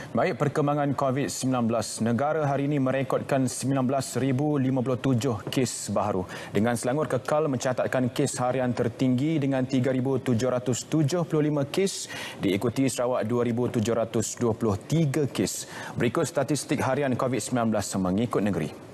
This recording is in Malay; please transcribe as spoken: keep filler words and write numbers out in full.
Baik, perkembangan COVID sembilan belas. Negara hari ini merekodkan sembilan belas ribu lima puluh tujuh kes baru. Dengan Selangor kekal mencatatkan kes harian tertinggi dengan tiga ribu tujuh ratus tujuh puluh lima kes, diikuti Sarawak dua ribu tujuh ratus dua puluh tiga kes. Berikut statistik harian COVID sembilan belas mengikut negeri.